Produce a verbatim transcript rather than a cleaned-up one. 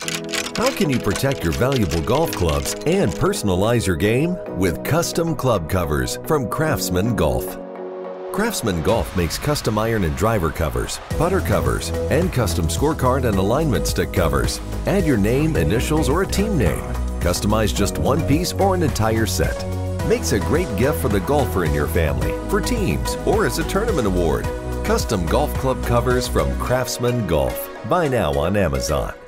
How can you protect your valuable golf clubs and personalize your game? With custom club covers from Craftsman Golf. Craftsman Golf makes custom iron and driver covers, putter covers, and custom scorecard and alignment stick covers. Add your name, initials, or a team name. Customize just one piece or an entire set. Makes a great gift for the golfer in your family, for teams, or as a tournament award. Custom golf club covers from Craftsman Golf. Buy now on Amazon.